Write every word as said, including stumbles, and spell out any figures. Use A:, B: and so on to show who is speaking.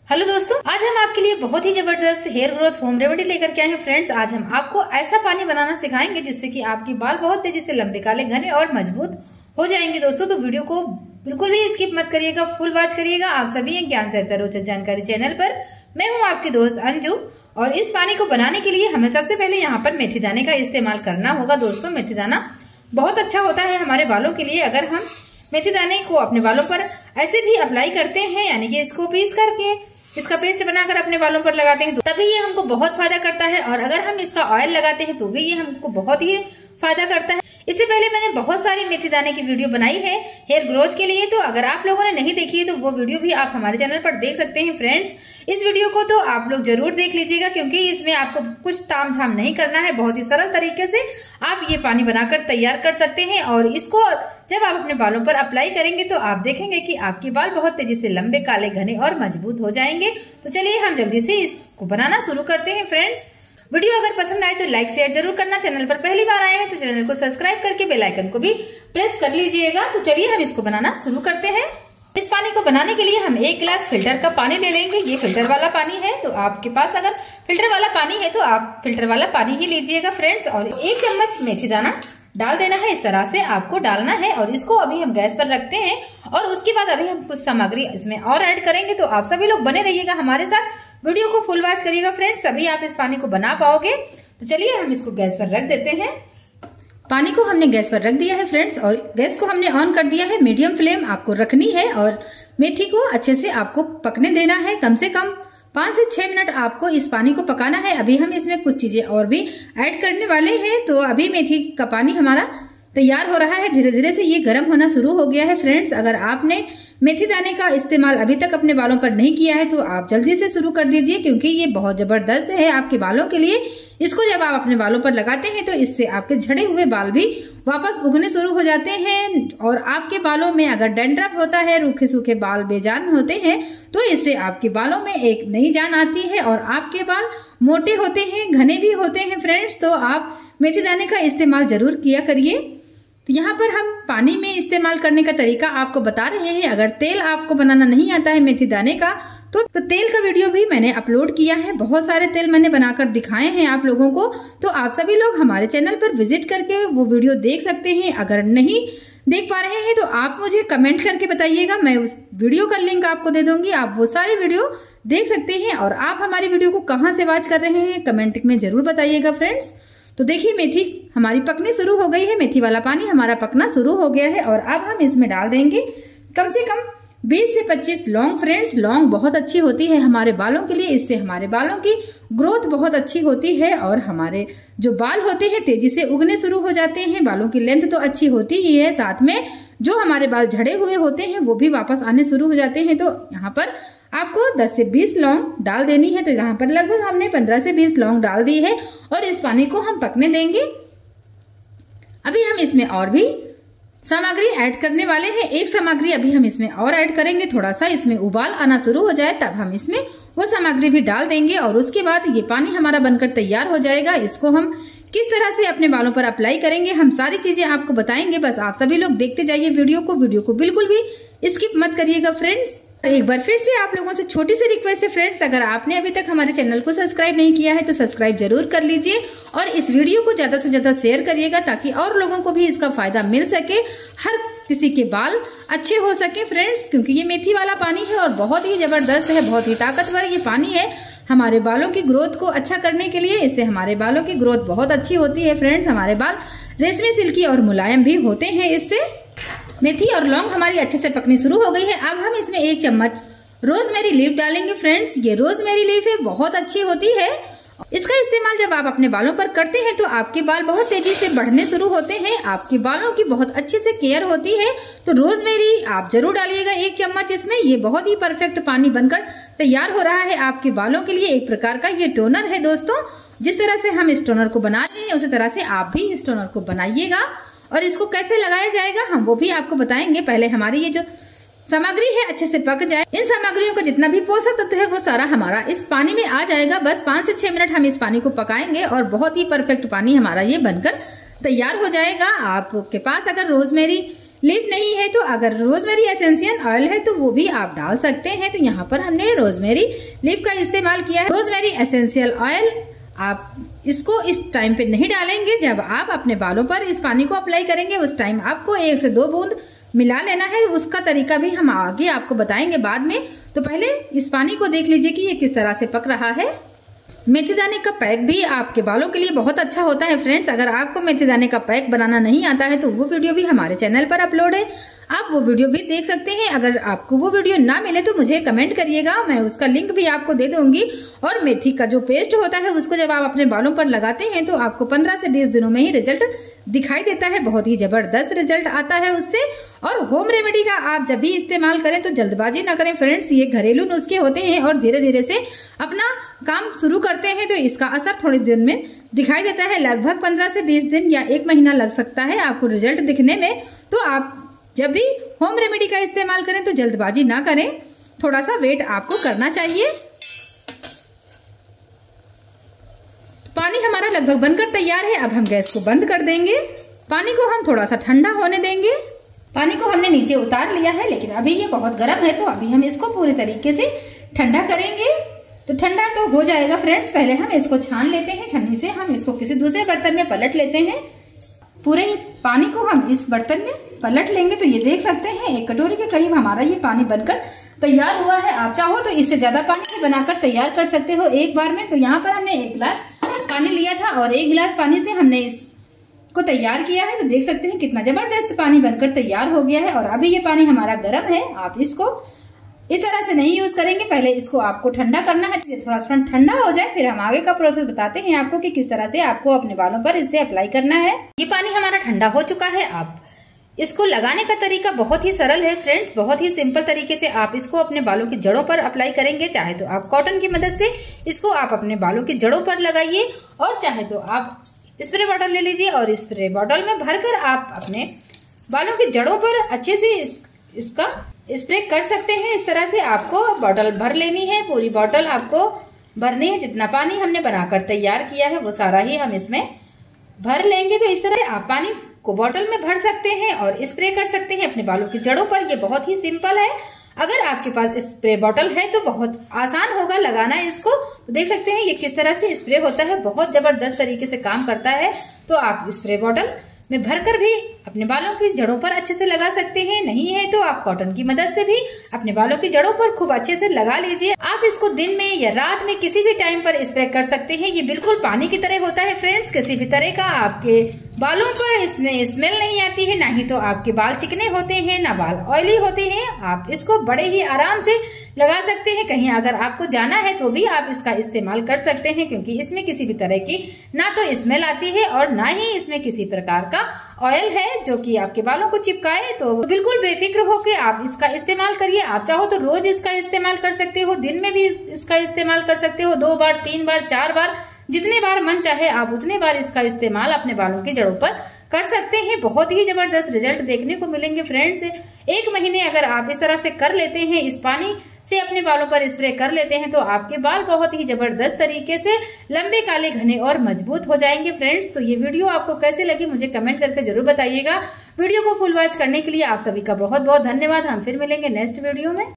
A: Hello दोस्तों, आज हम आपके लिए बहुत ही जबरदस्त हेयर ग्रोथ होम रेमेडी लेकर के आए हैं। फ्रेंड्स, आज हम आपको ऐसा पानी बनाना सिखाएंगे जिससे कि आपके बाल बहुत तेजी से लंबे, काले, घने और मजबूत हो जाएंगे। दोस्तों, तो वीडियो को बिल्कुल भी स्किप मत करिएगा, फुल वॉच करिएगा। आप सभी हैं ज्ञान से रोचक जानकारी चैनल पर। मैं हूँ आपकी दोस्त अंजू और इस पानी को बनाने के लिए हमें सबसे पहले यहाँ पर मेथी दाने का इस्तेमाल करना होगा। दोस्तों, मेथी दाना बहुत अच्छा होता है हमारे बालों के लिए। अगर हम मेथी दाने को अपने बालों पर ऐसे भी अप्लाई करते हैं, यानी कि इसको पीस करके इसका पेस्ट बनाकर अपने बालों पर लगाते हैं, तो तभी ये हमको बहुत फायदा करता है। और अगर हम इसका ऑयल लगाते हैं तो भी ये हमको बहुत ही फायदा करता है। इससे पहले मैंने बहुत सारी मेथी दाने की वीडियो बनाई है हेयर ग्रोथ के लिए, तो अगर आप लोगों ने नहीं देखी है तो वो वीडियो भी आप हमारे चैनल पर देख सकते हैं। फ्रेंड्स, इस वीडियो को तो आप लोग जरूर देख लीजिएगा, क्योंकि इसमें आपको कुछ ताम झाम नहीं करना है। बहुत ही सरल तरीके से आप ये पानी बनाकर तैयार कर सकते हैं और इसको जब आप अपने बालों पर अप्लाई करेंगे तो आप देखेंगे कि आपके बाल बहुत तेजी से लंबे, काले, घने और मजबूत हो जाएंगे। तो चलिए हम जल्दी से इसको बनाना शुरू करते हैं। फ्रेंड्स, वीडियो अगर पसंद आए तो लाइक शेयर जरूर करना। चैनल पर पहली बार आए हैं तो चैनल को सब्सक्राइब करके बेल आइकन को भी प्रेस कर लीजिएगा। तो चलिए हम इसको बनाना शुरू करते हैं। इस पानी को बनाने के लिए हम एक गिलास फिल्टर का पानी ले लेंगे। ये फिल्टर वाला पानी है, तो आपके पास अगर फिल्टर वाला पानी है तो आप फिल्टर वाला पानी ही लीजिएगा। फ्रेंड्स, और एक चम्मच मेथी दाना डाल देना है। इस तरह से आपको डालना है और इसको अभी हम गैस पर रखते हैं और उसके बाद अभी हम कुछ सामग्री इसमें और ऐड करेंगे। तो आप सभी लोग बने रहिएगा हमारे साथ, वीडियो को फुल वॉच करिएगा फ्रेंड्स, तभी आप इस पानी को बना पाओगे। तो चलिए हम इसको गैस पर रख देते हैं। पानी को हमने गैस पर रख दिया है फ्रेंड्स, और गैस को हमने ऑन कर दिया है। मीडियम फ्लेम आपको रखनी है और मेथी को अच्छे से आपको पकने देना है। कम से कम पाँच से छह मिनट आपको इस पानी को पकाना है। अभी हम इसमें कुछ चीजें और भी ऐड करने वाले हैं। तो अभी मेथी का पानी हमारा तैयार हो रहा है, धीरे धीरे से ये गर्म होना शुरू हो गया है। फ्रेंड्स, अगर आपने मेथी दाने का इस्तेमाल अभी तक अपने बालों पर नहीं किया है तो आप जल्दी से शुरू कर दीजिए, क्योंकि ये बहुत जबरदस्त है आपके बालों के लिए। इसको जब आप अपने बालों पर लगाते हैं तो इससे आपके झड़े हुए बाल भी वापस उगने शुरू हो जाते हैं। और आपके बालों में अगर डैंड्रफ होता है, रूखे सूखे बाल बेजान होते हैं, तो इससे आपके बालों में एक नई जान आती है और आपके बाल मोटे होते हैं, घने भी होते हैं। फ्रेंड्स, तो आप मेथी दाने का इस्तेमाल जरूर किया करिए। तो यहाँ पर हम पानी में इस्तेमाल करने का तरीका आपको बता रहे हैं। अगर तेल आपको बनाना नहीं आता है मेथी दाने का तो, तो तेल का वीडियो भी मैंने अपलोड किया है। बहुत सारे तेल मैंने बनाकर दिखाए हैं आप लोगों को, तो आप सभी लोग हमारे चैनल पर विजिट करके वो वीडियो देख सकते हैं। अगर नहीं देख पा रहे हैं तो आप मुझे कमेंट करके बताइएगा, मैं उस वीडियो का लिंक आपको दे दूंगी। आप वो सारे वीडियो देख सकते हैं। और आप हमारी वीडियो को कहाँ से वॉच कर रहे हैं कमेंट में जरूर बताइएगा। फ्रेंड्स, तो देखिए मेथी हमारी पकनी शुरू हो गई है। मेथी वाला पानी हमारा पकना शुरू हो गया है और अब हम इसमें डाल देंगे कम से कम बीस से पच्चीस लौंग। फ्रेंड्स, लौंग बहुत अच्छी होती है हमारे बालों के लिए। इससे हमारे बालों की ग्रोथ बहुत अच्छी होती है और हमारे जो बाल होते हैं तेजी से उगने शुरू हो जाते हैं। बालों की लेंथ तो अच्छी होती ही है, साथ में जो हमारे बाल झड़े हुए होते हैं वो भी वापस आने शुरू हो जाते हैं। तो यहाँ पर आपको दस से बीस लौंग डाल देनी है। तो यहाँ पर लगभग हमने पंद्रह से बीस लौंग डाल दी है और इस पानी को हम पकने देंगे। अभी हम इसमें और भी सामग्री ऐड करने वाले हैं। एक सामग्री अभी हम इसमें और ऐड करेंगे। थोड़ा सा इसमें उबाल आना शुरू हो जाए तब हम इसमें वो सामग्री भी डाल देंगे और उसके बाद ये पानी हमारा बनकर तैयार हो जाएगा। इसको हम किस तरह से अपने बालों पर अप्लाई करेंगे हम सारी चीजें आपको बताएंगे। बस आप सभी लोग देखते जाइए वीडियो को, वीडियो को बिल्कुल भी स्किप मत करिएगा। फ्रेंड्स, एक बार फिर से आप लोगों से छोटी सी रिक्वेस्ट है फ्रेंड्स, अगर आपने अभी तक हमारे चैनल को सब्सक्राइब नहीं किया है तो सब्सक्राइब जरूर कर लीजिए और इस वीडियो को ज्यादा से ज्यादा शेयर करिएगा ताकि और लोगों को भी इसका फायदा मिल सके, हर किसी के बाल अच्छे हो सके। फ्रेंड्स, क्योंकि ये मेथी वाला पानी है और बहुत ही जबरदस्त है, बहुत ही ताकतवर ये पानी है हमारे बालों की ग्रोथ को अच्छा करने के लिए। इससे हमारे बालों की ग्रोथ बहुत अच्छी होती है। फ्रेंड्स, हमारे बाल रेशमी, सिल्की और मुलायम भी होते हैं इससे। मेथी और लौंग हमारी अच्छे से पकनी शुरू हो गई है। अब हम इसमें एक चम्मच रोजमेरी लीफ डालेंगे। फ्रेंड्स, ये रोजमेरी लीफ है, बहुत अच्छी होती है। इसका इस्तेमाल जब आप अपने बालों पर करते हैं तो आपके बाल बहुत तेजी से बढ़ने शुरू होते हैं, आपके बालों की बहुत अच्छे से केयर होती है। तो रोजमेरी आप जरूर डालिएगा एक चम्मच इसमें। ये बहुत ही परफेक्ट पानी बनकर तैयार हो रहा है आपके बालों के लिए। एक प्रकार का ये टोनर है दोस्तों। जिस तरह से हम इस टोनर को बना रहे हैं उसी तरह से आप भी इस टोनर को बनाइएगा। और इसको कैसे लगाया जाएगा हम वो भी आपको बताएंगे। पहले हमारी ये जो सामग्री है अच्छे से पक जाए। इन सामग्रियों को जितना भी पोषक तत्व है वो सारा हमारा इस पानी में आ जाएगा। बस पाँच से छह मिनट हम इस पानी को पकाएंगे और बहुत ही परफेक्ट पानी हमारा ये बनकर तैयार हो जाएगा। आपके पास अगर रोजमेरी लीफ नहीं है तो अगर रोजमेरी एसेंशियल ऑयल है तो वो भी आप डाल सकते हैं। तो यहाँ पर हमने रोजमेरी लीफ का इस्तेमाल किया है। रोजमेरी एसेंशियल ऑयल आप इसको इस टाइम पे नहीं डालेंगे, जब आप अपने बालों पर इस पानी को अप्लाई करेंगे उस टाइम आपको एक से दो बूंद मिला लेना है। उसका तरीका भी हम आगे आपको बताएंगे बाद में। तो पहले इस पानी को देख लीजिए कि ये किस तरह से पक रहा है। मेथी दाने का पैक भी आपके बालों के लिए बहुत अच्छा होता है फ्रेंड्स। अगर आपको मेथी दाने का पैक बनाना नहीं आता है तो वो वीडियो भी हमारे चैनल पर अपलोड है, आप वो वीडियो भी देख सकते हैं। अगर आपको वो वीडियो ना मिले तो मुझे कमेंट करिएगा, मैं उसका लिंक भी आपको दे दूंगी। और मेथी का जो पेस्ट होता है उसको जब आप अपने बालों पर लगाते हैं तो आपको पंद्रह से बीस दिनों में ही रिजल्ट दिखाई देता है, बहुत ही जबरदस्त रिजल्ट आता है उससे। और होम रेमेडी का आप जब भी इस्तेमाल करें तो जल्दबाजी ना करें फ्रेंड्स, ये घरेलू नुस्खे होते हैं और धीरे धीरे से अपना काम शुरू करते हैं तो इसका असर थोड़ी दिन में दिखाई देता है। लगभग पंद्रह से बीस दिन या एक महीना लग सकता है आपको रिजल्ट दिखने में। तो आप जब भी होम रेमेडी का इस्तेमाल करें तो जल्दबाजी ना करें, थोड़ा सा वेट आपको करना चाहिए। पानी हमारा लगभग बनकर तैयार है। अब हम गैस को बंद कर देंगे। पानी को हम थोड़ा सा ठंडा होने देंगे। पानी को हमने नीचे उतार लिया है, लेकिन अभी ये बहुत गर्म है तो अभी हम इसको पूरी तरीके से ठंडा करेंगे। तो ठंडा तो हो जाएगा फ्रेंड्स, पहले हम इसको छान लेते हैं। छन्नी से हम इसको किसी दूसरे बर्तन में पलट लेते हैं। पूरे ही पानी को हम इस बर्तन में पलट लेंगे। तो ये देख सकते हैं एक कटोरी के करीब हमारा ये पानी बनकर तैयार हुआ है। आप चाहो तो इससे ज्यादा पानी भी बनाकर तैयार कर सकते हो एक बार में। तो यहाँ पर हमने एक गिलास पानी लिया था और एक गिलास पानी से हमने इसको तैयार किया है। तो देख सकते हैं कितना जबरदस्त पानी बनकर तैयार हो गया है। और अभी ये पानी हमारा गर्म है, आप इसको इस तरह से नहीं यूज करेंगे, पहले इसको आपको ठंडा करना है। तो थोड़ा सा ठंडा हो जाए फिर हम आगे का प्रोसेस बताते हैं आपको कि किस तरह से आपको अपने बालों पर इसे अप्लाई करना है। ये पानी हमारा ठंडा हो चुका है। आप इसको लगाने का तरीका बहुत ही सरल है फ्रेंड्स, बहुत ही सिंपल तरीके से आप इसको अपने बालों की जड़ों पर अप्लाई करेंगे। चाहे तो आप कॉटन की मदद से इसको आप अपने बालों की जड़ों पर लगाइए और चाहे तो आप स्प्रे बॉटल ले लीजिए और स्प्रे बॉटल में भरकर आप अपने बालों की जड़ों पर अच्छे से इस, इसका स्प्रे कर सकते हैं। इस तरह से आपको बॉटल भर लेनी है, पूरी बॉटल आपको भरनी है। जितना पानी हमने बनाकर तैयार किया है वो सारा ही हम इसमें भर लेंगे। तो इस तरह आप पानी को बॉटल में भर सकते हैं और स्प्रे कर सकते हैं अपने बालों की जड़ों पर। ये बहुत ही सिंपल है। अगर आपके पास स्प्रे बॉटल है तो बहुत आसान होगा लगाना इसको। तो देख सकते हैं ये किस तरह से स्प्रे होता है, बहुत जबरदस्त तरीके से काम करता है। तो आप स्प्रे बॉटल में भरकर भी अपने बालों की जड़ों पर अच्छे से लगा सकते हैं। नहीं है तो आप कॉटन की मदद से भी अपने बालों की जड़ों पर खूब अच्छे से लगा लीजिए। आप इसको दिन में या रात में किसी भी टाइम पर स्प्रे कर सकते हैं। ये बिल्कुल पानी की तरह होता है फ्रेंड्स, किसी भी तरह का आपके बालों पर इसमें स्मेल नहीं आती है, ना ही तो आपके बाल चिकने होते हैं ना बाल ऑयली होते हैं। आप इसको बड़े ही आराम से लगा सकते हैं। कहीं अगर आपको जाना है तो भी आप इसका इस्तेमाल कर सकते हैं, क्योंकि इसमें किसी भी तरह की ना तो स्मेल आती है और ना ही इसमें किसी प्रकार का ऑयल है जो कि आपके बालों को चिपकाए। तो बिल्कुल बेफिक्र होकर आप इसका इस्तेमाल करिए। आप चाहो तो रोज इसका इस्तेमाल कर सकते हो, दिन में भी इसका इस्तेमाल कर सकते हो, दो बार, तीन बार, चार बार, जितने बार मन चाहे आप उतने बार इसका इस्तेमाल अपने बालों की जड़ों पर कर सकते हैं। बहुत ही जबरदस्त रिजल्ट देखने को मिलेंगे फ्रेंड्स। एक महीने अगर आप इस तरह से कर लेते हैं, इस पानी से अपने बालों पर स्प्रे कर लेते हैं, तो आपके बाल बहुत ही जबरदस्त तरीके से लंबे, काले, घने और मजबूत हो जाएंगे फ्रेंड्स। तो ये वीडियो आपको कैसे लगी मुझे कमेंट करके जरूर बताइएगा। वीडियो को फुल वॉच करने के लिए आप सभी का बहुत बहुत धन्यवाद। हम फिर मिलेंगे नेक्स्ट वीडियो में।